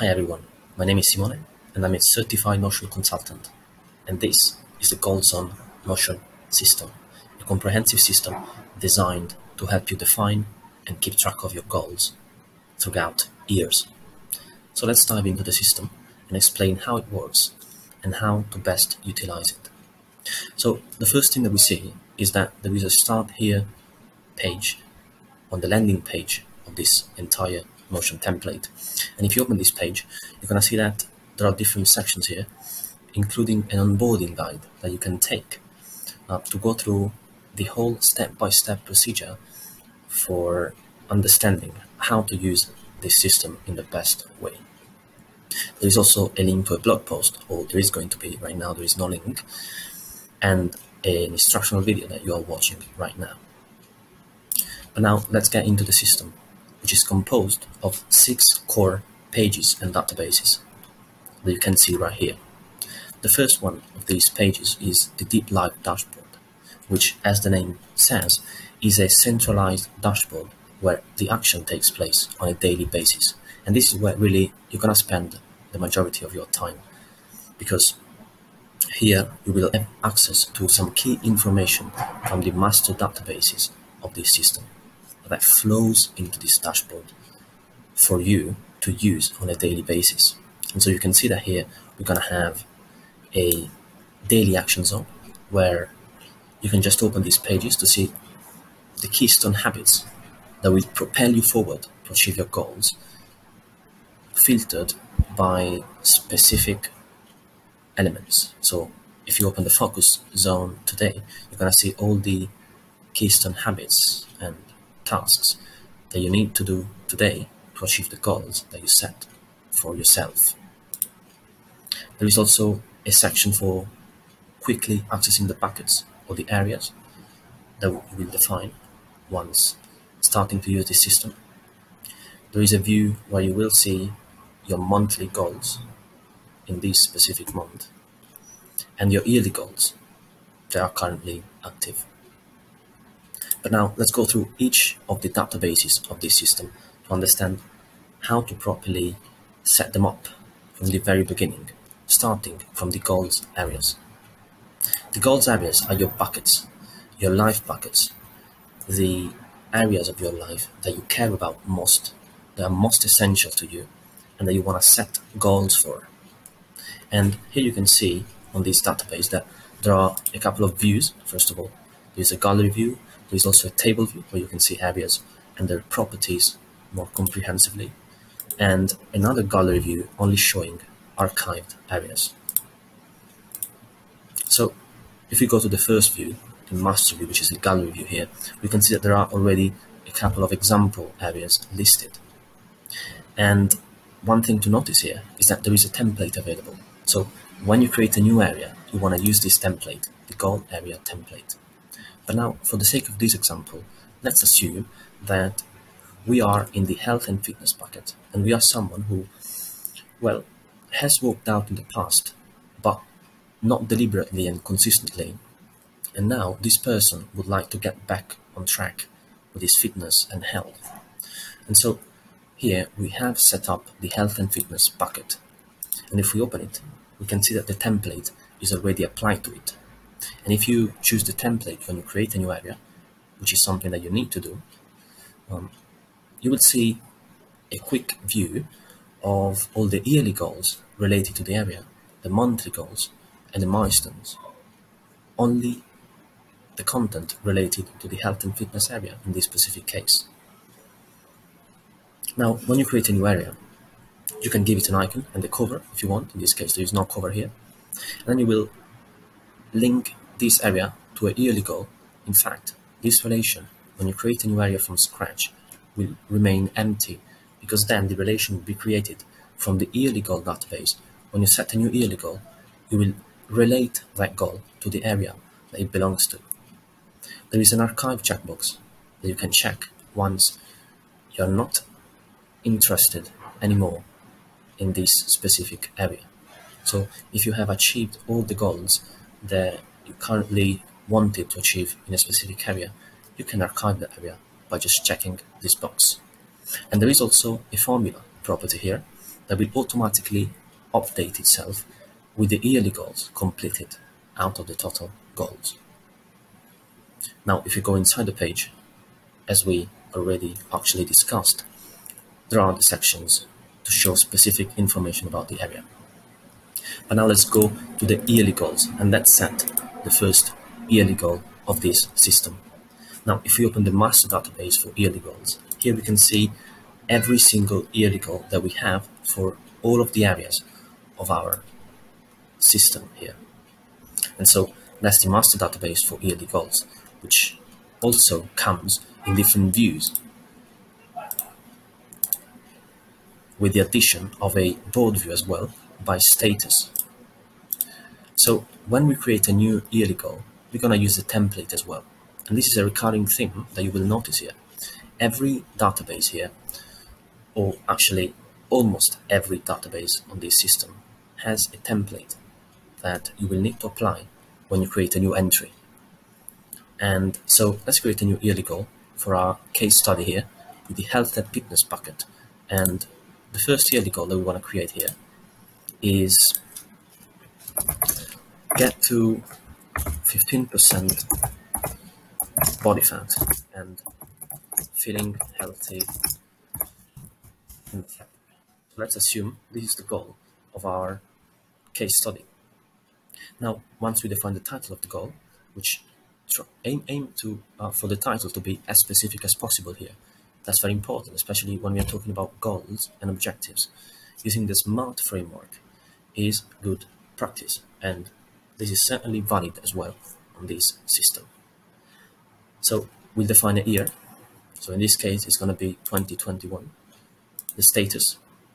Hi everyone, my name is Simone and I'm a certified Notion consultant, and this is the Goal Zone Notion system, a comprehensive system designed to help you define and keep track of your goals throughout years. So let's dive into the system and explain how it works and how to best utilize it. So the first thing that we see is that there is a Start Here page on the landing page of this entire Notion template. And if you open this page, you're going to see that there are different sections here, including an onboarding guide that you can take to go through the whole step-by-step procedure for understanding how to use this system in the best way. There is also a link to a blog post, or there is going to be. Right now there is no link, and an instructional video that you are watching right now. But now let's get into the system, which is composed of 6 core pages and databases that you can see right here. The first one of these pages is the Deep Live dashboard, which, as the name says, is a centralized dashboard where the action takes place on a daily basis. And this is where really you're going to spend the majority of your time, because here you will have access to some key information from the master databases of this system that flows into this dashboard for you to use on a daily basis. And so you can see that here we're going to have a daily action zone where you can just open these pages to see the keystone habits that will propel you forward to achieve your goals, filtered by specific elements. So if you open the focus zone today, you're going to see all the keystone habits and tasks that you need to do today to achieve the goals that you set for yourself. There is also a section for quickly accessing the buckets or the areas that you will define once starting to use this system. There is a view where you will see your monthly goals in this specific month and your yearly goals that are currently active. But now let's go through each of the databases of this system to understand how to properly set them up from the very beginning, starting from the goals areas. The goals areas are your buckets, your life buckets, the areas of your life that you care about most, that are most essential to you, and that you want to set goals for. And here you can see on this database that there are a couple of views. First of all, there's a gallery view. There's also a table view where you can see areas and their properties more comprehensively, and another gallery view only showing archived areas. So if we go to the first view, the master view, which is the gallery view here, we can see that there are already a couple of example areas listed. And one thing to notice here is that there is a template available. So when you create a new area, you want to use this template, the goal area template. But now, for the sake of this example, let's assume that we are in the health and fitness bucket, and we are someone who, well, has worked out in the past, but not deliberately and consistently. And now this person would like to get back on track with his fitness and health. And so here we have set up the health and fitness bucket. And if we open it, we can see that the template is already applied to it. And if you choose the template when you create a new area, which is something that you need to do, you will see a quick view of all the yearly goals related to the area, the monthly goals, and the milestones. Only the content related to the health and fitness area in this specific case. Now, when you create a new area, you can give it an icon and a cover if you want. In this case, there is no cover here. And then you will link this area to a yearly goal. In fact, this relation, when you create a new area from scratch, will remain empty, because then the relation will be created from the yearly goal database. When you set a new yearly goal, you will relate that goal to the area that it belongs to. There is an archive checkbox that you can check once you're not interested anymore in this specific area. So if you have achieved all the goals that you currently wanted to achieve in a specific area, you can archive that area by just checking this box. And there is also a formula property here that will automatically update itself with the yearly goals completed out of the total goals. Now, if you go inside the page, as we already actually discussed, there are the sections to show specific information about the area. But now let's go to the yearly goals, and let's set the first yearly goal of this system. Now, if we open the master database for yearly goals, here we can see every single yearly goal that we have for all of the areas of our system here. And so that's the master database for yearly goals, which also comes in different views with the addition of a board view as well by status. So when we create a new yearly goal, we're going to use the template as well. And this is a recurring theme that you will notice here. Every database here, or actually almost every database on this system, has a template that you will need to apply when you create a new entry. And so let's create a new yearly goal for our case study here with the health and fitness bucket. And the first yearly goal that we want to create here is get to 15% body fat and feeling healthy in the fat. So let's assume this is the goal of our case study. Now, once we define the title of the goal, which aim to for the title to be as specific as possible here. That's very important, especially when we are talking about goals and objectives. Using the SMART framework is good practice, and this is certainly valid as well on this system. So we'll define a year. So in this case, it's going to be 2021. The status,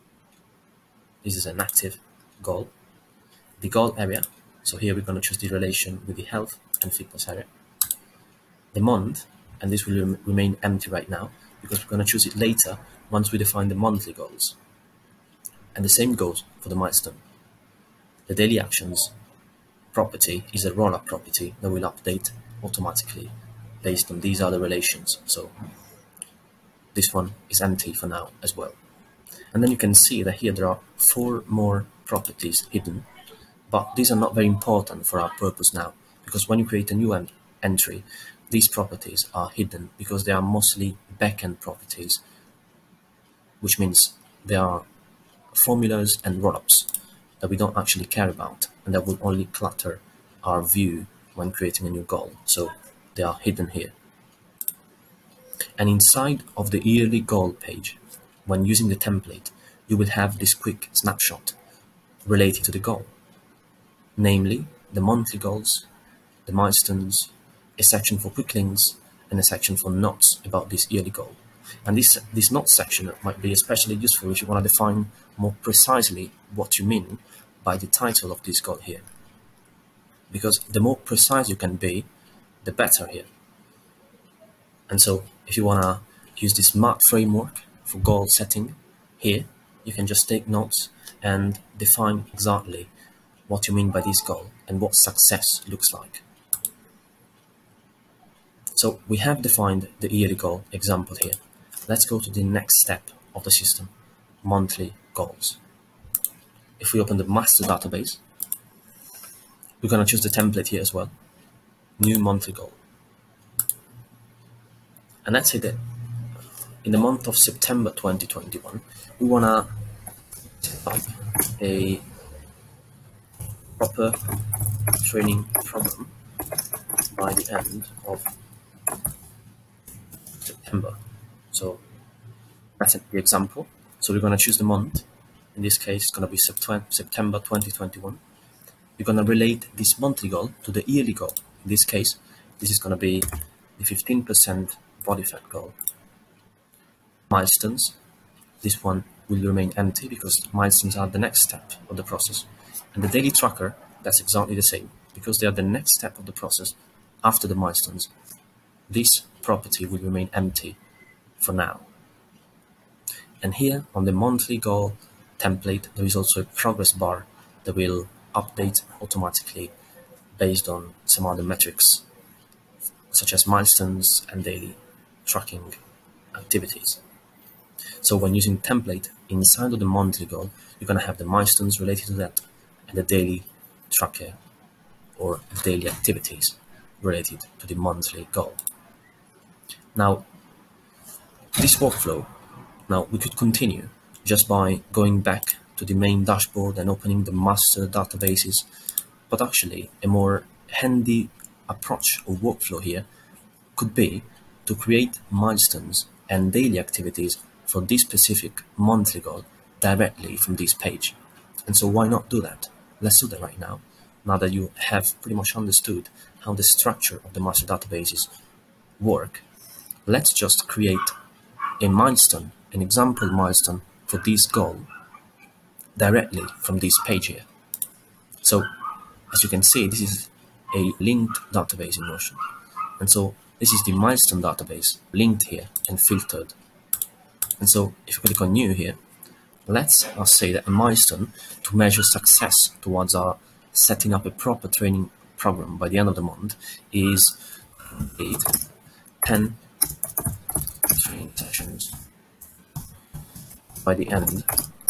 this is an active goal. The goal area, so here we're going to choose the relation with the health and fitness area. The month, and this will remain empty right now because we're going to choose it later once we define the monthly goals. And the same goes for the milestone. The daily actions property is a roll-up property that will update automatically based on these other relations. So this one is empty for now as well. And then you can see that here there are 4 more properties hidden, but these are not very important for our purpose now, because when you create a new entry, these properties are hidden because they are mostly backend properties, which means they are formulas and rollups that we don't actually care about, and that will only clutter our view when creating a new goal. So they are hidden here. And inside of the yearly goal page, when using the template, you will have this quick snapshot related to the goal, namely the monthly goals, the milestones, a section for quick links, and a section for notes about this yearly goal. And this notes section might be especially useful if you want to define more precisely what you mean by the title of this goal here. Because the more precise you can be, the better here. And so if you want to use this SMART framework for goal setting here, you can just take notes and define exactly what you mean by this goal and what success looks like. So we have defined the yearly goal example here. Let's go to the next step of the system, monthly goals. If we open the master database, we're going to choose the template here as well, new monthly goal. And let's say that in the month of September 2021, we want to set up a proper training program by the end of September. So that's the example. So we're going to choose the month. In this case, it's going to be September 2021. We're going to relate this monthly goal to the yearly goal. In this case, this is going to be the 15% body fat goal. Milestones, this one will remain empty because milestones are the next step of the process. And the daily tracker, that's exactly the same because they are the next step of the process after the milestones. This property will remain empty for now. And here on the monthly goal template, there is also a progress bar that will update automatically based on some other metrics, such as milestones and daily tracking activities. So when using template, inside of the monthly goal, you're going to have the milestones related to that and the daily tracker or daily activities related to the monthly goal. Now, this workflow, now we could continue just by going back to the main dashboard and opening the master databases, but actually a more handy approach or workflow here could be to create milestones and daily activities for this specific monthly goal directly from this page. And so why not do that? Let's do that right now that you have pretty much understood how the structure of the master databases work. Let's just create a milestone, an example milestone for this goal directly from this page here. So as you can see, this is a linked database in Notion. And so this is the milestone database linked here and filtered. And so if you click on new here, let's say that a milestone to measure success towards our setting up a proper training program by the end of the month is 10 training sessions by the end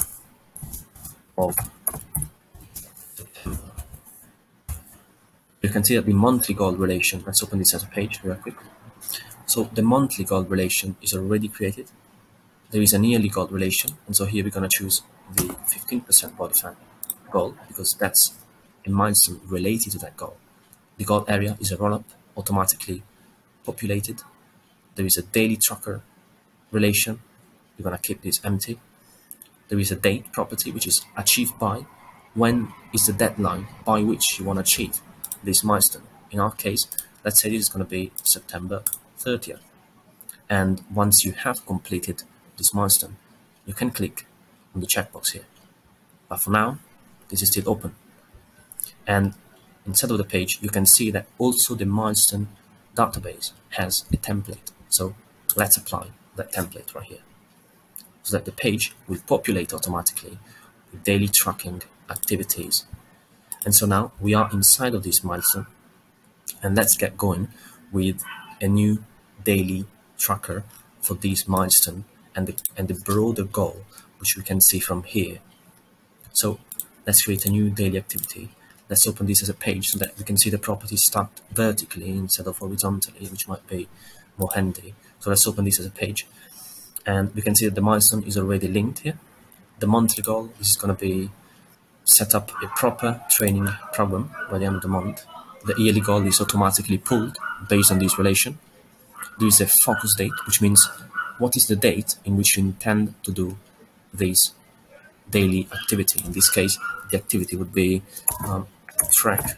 of September. You can see that the monthly goal relation, let's open this as a page real quick. So the monthly goal relation is already created. There is an yearly goal relation, and so here we're going to choose the 15% body fat goal because that's a milestone related to that goal. The goal area is a roll-up, automatically populated. There is a daily tracker relation. We're going to keep this empty. There is a date property, which is achieved by. When is the deadline by which you want to achieve this milestone? In our case, let's say this is going to be September 30th. And once you have completed this milestone, you can click on the checkbox here. But for now, this is still open. And inside of the page, you can see that also the milestone database has a template. So let's apply that template right here, so that the page will populate automatically with daily tracking activities. And so now we are inside of this milestone, and let's get going with a new daily tracker for this milestone and the broader goal, which we can see from here. So let's create a new daily activity. Let's open this as a page so that we can see the properties stacked vertically instead of horizontally, which might be more handy. So let's open this as a page, and we can see that the milestone is already linked here. The monthly goal is going to be set up a proper training program by the end of the month. The yearly goal is automatically pulled based on this relation. There is a focus date, which means what is the date in which you intend to do this daily activity. In this case, the activity would be track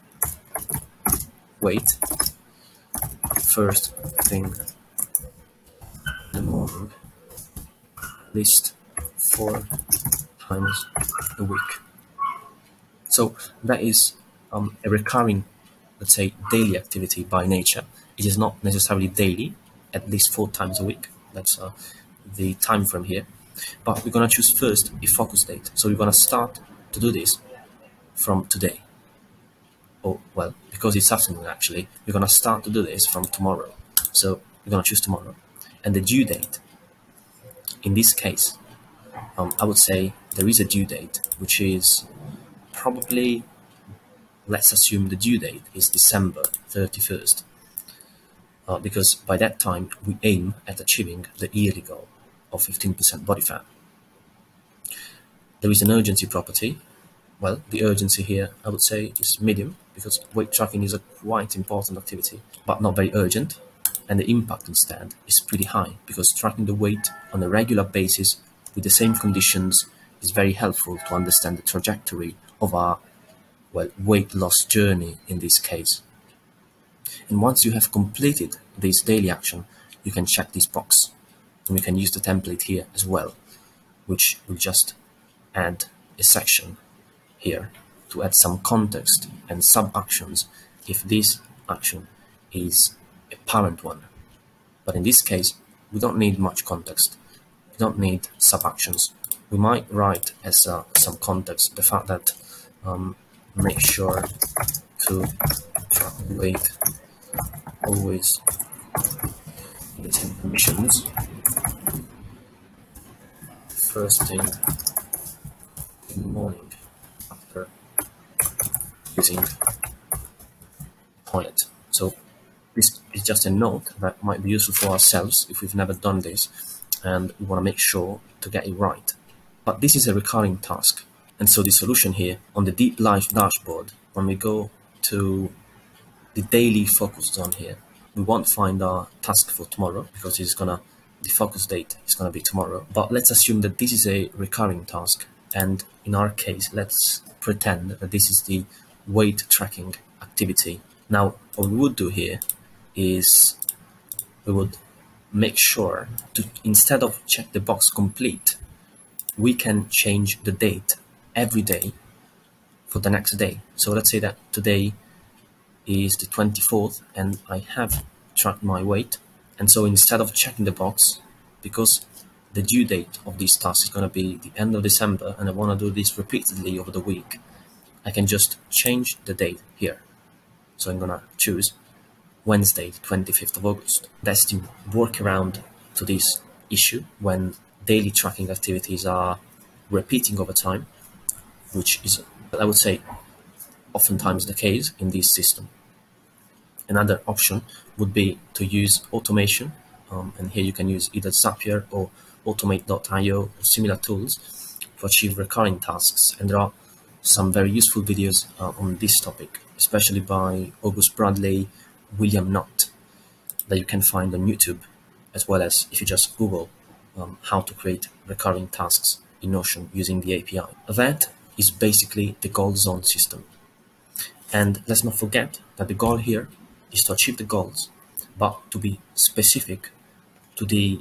weight first thing in the morning, at least 4 times a week. So that is a recurring, let's say, daily activity by nature. It is not necessarily daily, at least 4 times a week. That's the time frame here. But we're going to choose first a focus date. So we're going to start to do this from today. Oh, well, because it's afternoon actually, we're going to start to do this from tomorrow. So we're going to choose tomorrow. And the due date, in this case, I would say there is a due date, which is probably, let's assume the due date is December 31st. Because by that time, we aim at achieving the yearly goal of 15% body fat. There is an urgency property. Well, the urgency here, I would say, is medium, because weight tracking is a quite important activity, but not very urgent. And the impact instead is pretty high, because tracking the weight on a regular basis with the same conditions is very helpful to understand the trajectory of our, well, weight loss journey in this case. And once you have completed this daily action, you can check this box. And we can use the template here as well, which will just add a section here to add some context and sub-actions if this action is a parent one. But in this case, we don't need much context. We don't need sub-actions. We might write as some context the fact that make sure to track weight always within conditions first thing in the morning after using toilet. So this is just a note that might be useful for ourselves if we've never done this and we want to make sure to get it right. But this is a recurring task. And so the solution here on the Deep Life dashboard, when we go to the daily focus zone here, we won't find our task for tomorrow because the focus date is gonna be tomorrow. But let's assume that this is a recurring task. And in our case, let's pretend that this is the weight tracking activity. Now, what we would do here is we would make sure to, instead of check the box complete, we can change the date every day for the next day. So let's say that today is the 24th and I have tracked my weight. And so instead of checking the box, because the due date of this task is going to be the end of December and I want to do this repeatedly over the week, I can just change the date here. So I'm going to choose Wednesday, 25th of August. That's the workaround to this issue when daily tracking activities are repeating over time, which is, I would say, oftentimes the case in this system. Another option would be to use automation, and here you can use either Zapier or automate.io or similar tools to achieve recurring tasks. And there are some very useful videos on this topic, especially by August Bradley, William Knott, that you can find on YouTube, as well as if you just Google how to create recurring tasks in Notion using the API. That is basically the goal zone system. And let's not forget that the goal here is to achieve the goals, but to be specific to the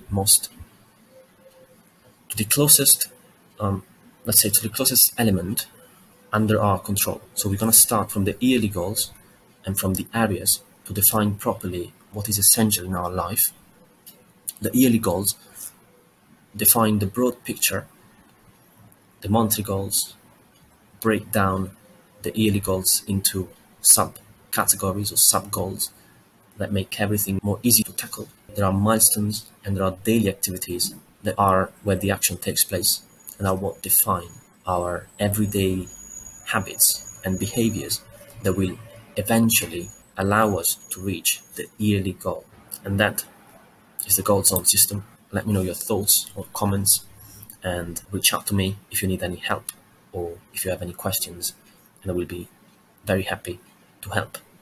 closest, let's say to the closest element under our control. So we're going to start from the yearly goals and from the areas to define properly what is essential in our life. The yearly goals define the broad picture. The monthly goals break down the yearly goals into sub-categories or sub-goals that make everything more easy to tackle. There are milestones and there are daily activities that are where the action takes place and are what define our everyday habits and behaviors that will eventually allow us to reach the yearly goal. And that is the goal zone system. Let me know your thoughts or comments and reach out to me if you need any help or if you have any questions, and I will be very happy to help.